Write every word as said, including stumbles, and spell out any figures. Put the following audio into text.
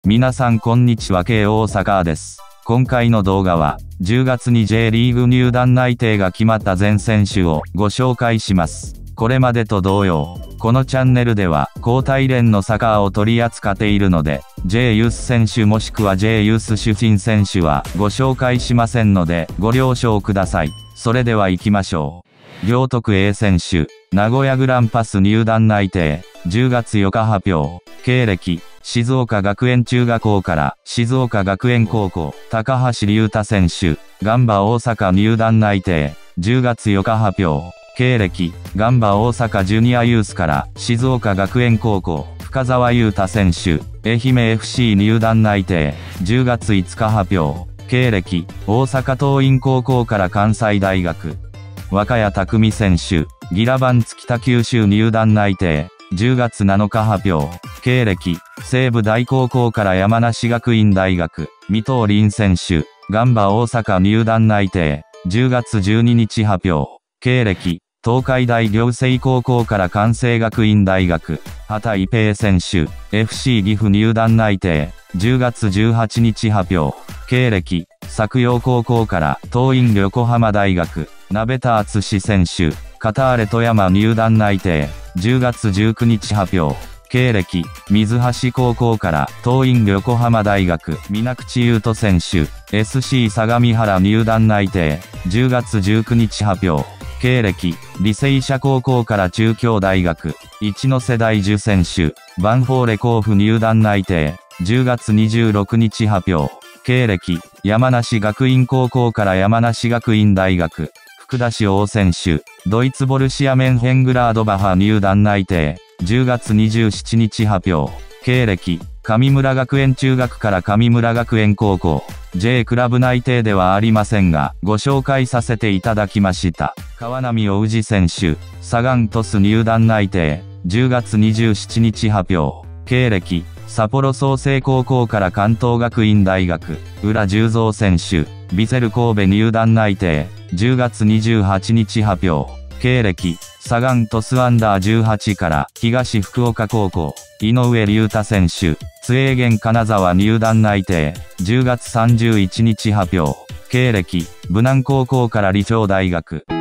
皆さんこんにちは、K大阪です。今回の動画は、じゅうがつに J リーグ入団内定が決まった全選手をご紹介します。これまでと同様、このチャンネルでは、高体連のサッカーを取り扱っているので、J ユース選手もしくは J ユース出身選手はご紹介しませんので、ご了承ください。それでは行きましょう。行徳 A 選手、名古屋グランパス入団内定、じゅうがつよっか発表、経歴、静岡学園中学校から静岡学園高校、高橋隆太選手、ガンバ大阪入団内定、じゅうがつよっか発表、経歴、ガンバ大阪ジュニアユースから静岡学園高校、深澤裕太選手、愛媛 エフシー 入団内定、じゅうがついつか発表、経歴、大阪桐蔭高校から関西大学、若谷拓実選手、ギラバンツ北九州入団内定、じゅうがつなのか発表、経歴、西武大高校から山梨学院大学、水戸凛選手、ガンバ大阪入団内定、じゅうがつじゅうににち発表、経歴、東海大仰星高校から関西学院大学、畑一平選手、エフシー 岐阜入団内定、じゅうがつじゅうはちにち発表、経歴、作陽高校から桐蔭横浜大学、鍋田敦選手、カターレ富山入団内定、じゅうがつじゅうくにち発表、経歴、水橋高校から桐蔭横浜大学、水口優斗選手、エスシー 相模原入団内定、じゅうがつじゅうくにち発表、経歴、履正社高校から中京大学、一ノ瀬大樹選手、ヴァンフォーレ甲府入団内定、じゅうがつにじゅうろくにち発表、経歴、山梨学院高校から山梨学院大学、福田師王選手、ドイツボルシアメンヘングラードバハ入団内定、じゅうがつにじゅうしちにち発表、経歴、神村学園中学から神村学園高校、J クラブ内定ではありませんが、ご紹介させていただきました。川波大氏選手、サガン鳥栖入団内定、じゅうがつにじゅうしちにち発表、経歴、札幌創成高校から関東学院大学、浦十三選手、ヴィセル神戸入団内定、じゅうがつにじゅうはちにち発表、経歴、サガン鳥栖アンダーじゅうはちから東福岡高校、井上龍太選手、津英元金沢入団内定、じゅうがつさんじゅういちにち発表、経歴、武南高校から李朝大学。